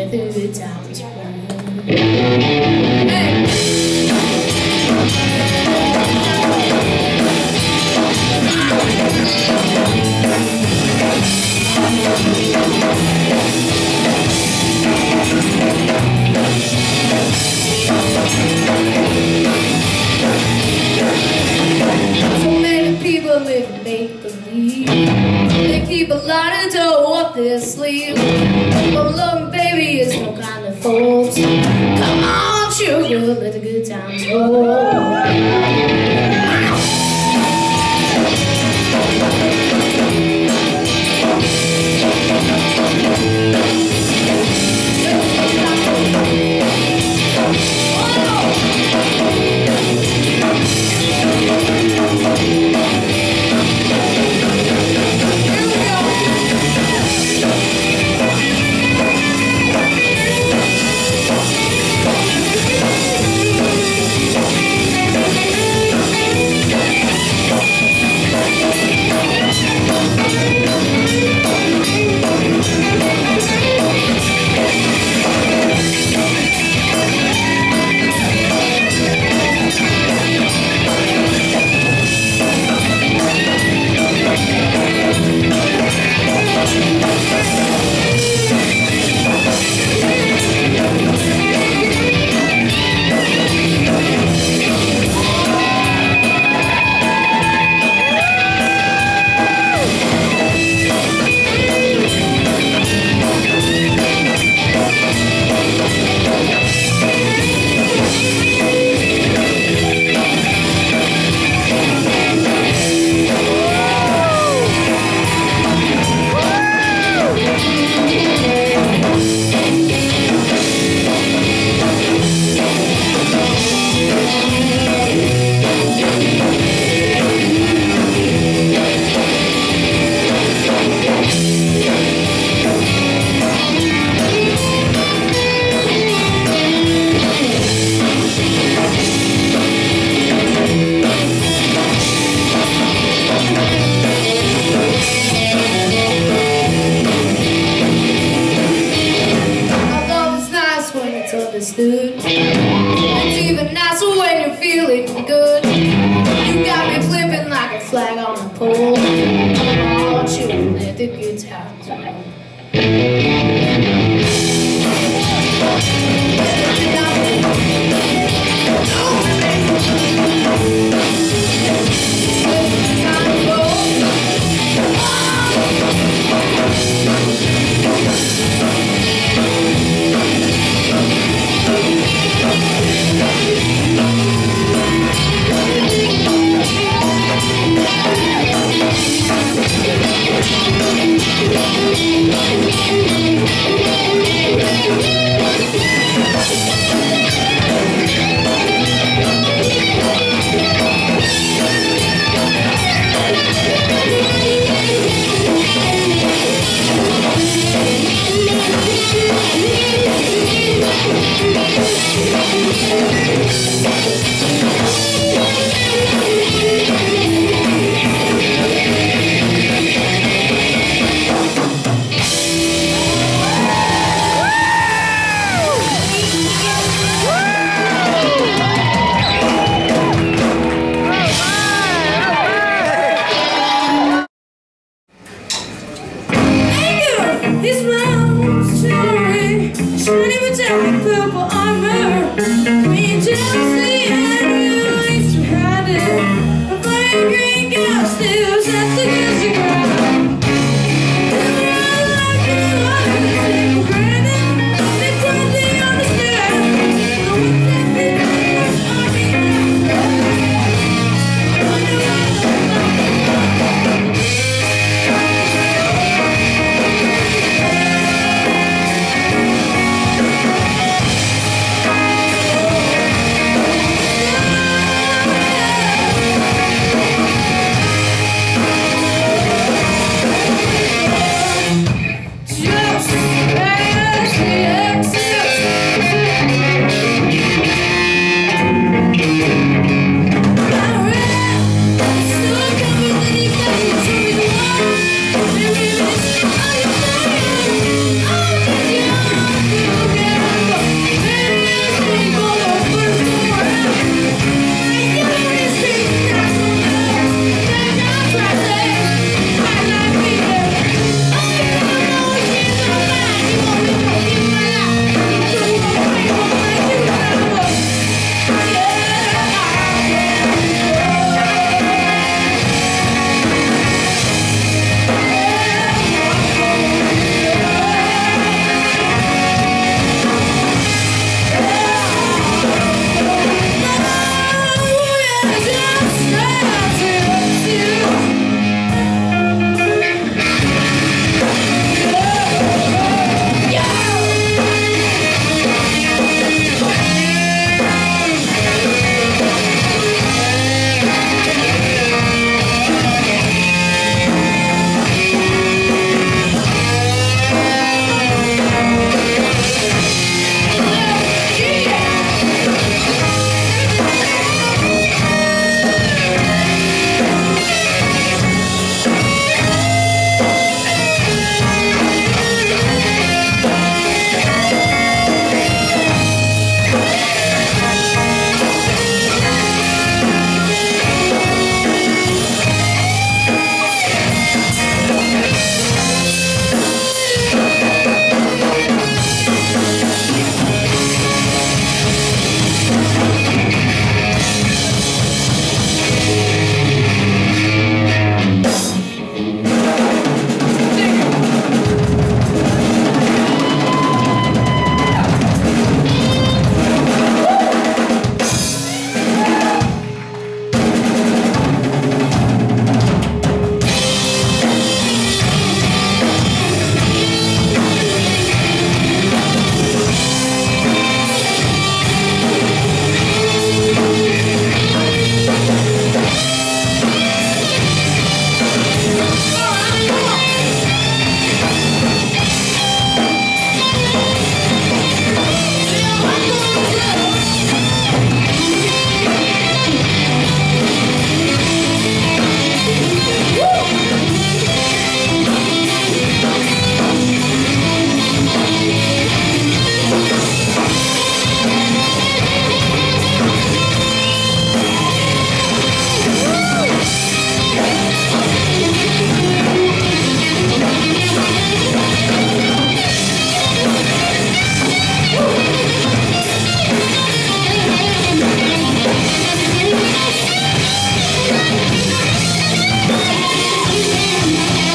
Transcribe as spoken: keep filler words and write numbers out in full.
let the good times roll. So many people live in make-believe. They keep a lot of dough up their sleeve. But love, baby, is no kind of fault. Come on, sugar, let the good times roll. Understood. It's even nicer when you're feeling good. You got me flipping like a flag on a pole. Oh, children, let the good times roll. Purple armor, green jealousy and release behind it. A flame green girl still sets against the ground. They run like the others, take for granted. They quickly understand. But with that big army I wonder Thank you.